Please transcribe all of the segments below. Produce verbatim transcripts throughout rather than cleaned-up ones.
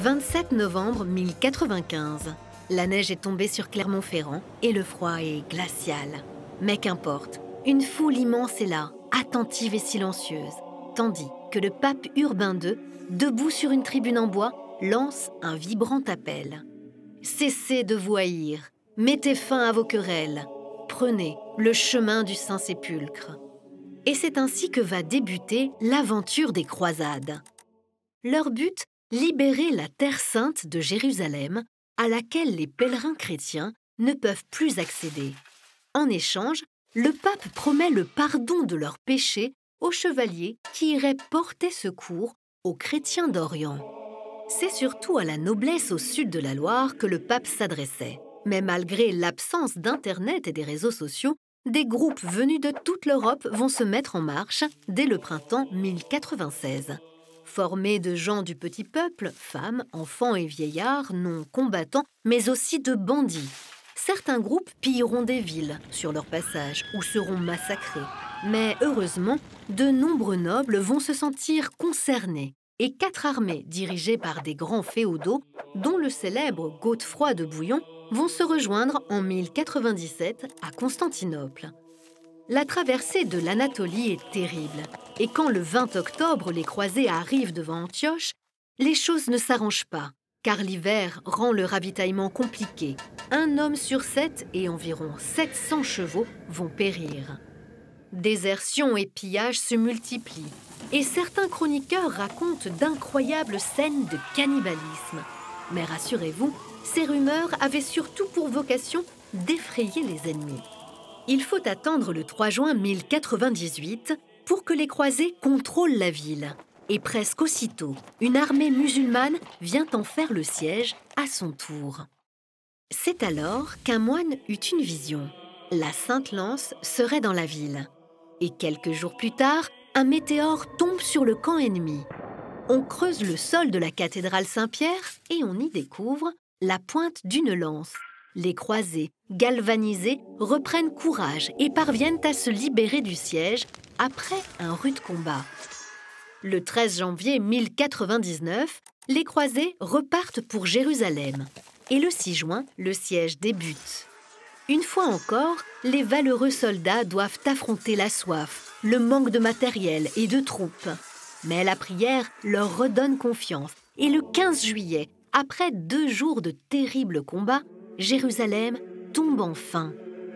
vingt-sept novembre mille quatre-vingt-quinze. La neige est tombée sur Clermont-Ferrand et le froid est glacial. Mais qu'importe, une foule immense est là, attentive et silencieuse, tandis que le pape Urbain deux, debout sur une tribune en bois, lance un vibrant appel. Cessez de vous haïr, mettez fin à vos querelles, prenez le chemin du Saint-Sépulcre. Et c'est ainsi que va débuter l'aventure des croisades. Leur but, libérer la Terre sainte de Jérusalem, à laquelle les pèlerins chrétiens ne peuvent plus accéder. En échange, le pape promet le pardon de leurs péchés aux chevaliers qui iraient porter secours aux chrétiens d'Orient. C'est surtout à la noblesse au sud de la Loire que le pape s'adressait. Mais malgré l'absence d'Internet et des réseaux sociaux, des groupes venus de toute l'Europe vont se mettre en marche dès le printemps mille quatre-vingt-seize. Formés de gens du petit peuple, femmes, enfants et vieillards, non combattants, mais aussi de bandits. Certains groupes pilleront des villes sur leur passage ou seront massacrés. Mais heureusement, de nombreux nobles vont se sentir concernés et quatre armées dirigées par des grands féodaux, dont le célèbre Godefroy de Bouillon, vont se rejoindre en mille quatre-vingt-dix-sept à Constantinople. La traversée de l'Anatolie est terrible, et quand le vingt octobre les croisés arrivent devant Antioche, les choses ne s'arrangent pas, car l'hiver rend le ravitaillement compliqué. Un homme sur sept et environ sept cents chevaux vont périr. Désertions et pillages se multiplient, et certains chroniqueurs racontent d'incroyables scènes de cannibalisme. Mais rassurez-vous, ces rumeurs avaient surtout pour vocation d'effrayer les ennemis. Il faut attendre le trois juin mille quatre-vingt-dix-huit pour que les croisés contrôlent la ville. Et presque aussitôt, une armée musulmane vient en faire le siège à son tour. C'est alors qu'un moine eut une vision. La Sainte Lance serait dans la ville. Et quelques jours plus tard, un météore tombe sur le camp ennemi. On creuse le sol de la cathédrale Saint-Pierre et on y découvre la pointe d'une lance. Les croisés, galvanisés, reprennent courage et parviennent à se libérer du siège après un rude combat. Le treize janvier mille quatre-vingt-dix-neuf, les croisés repartent pour Jérusalem. Et le six juin, le siège débute. Une fois encore, les valeureux soldats doivent affronter la soif, le manque de matériel et de troupes. Mais la prière leur redonne confiance. Et le quinze juillet, après deux jours de terribles combats, Jérusalem tombe enfin.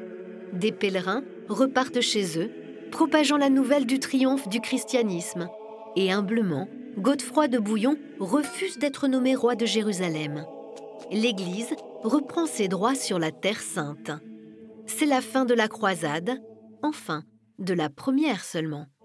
Des pèlerins repartent chez eux, propageant la nouvelle du triomphe du christianisme. Et humblement, Godefroy de Bouillon refuse d'être nommé roi de Jérusalem. L'Église reprend ses droits sur la Terre sainte. C'est la fin de la croisade, enfin, de la première seulement.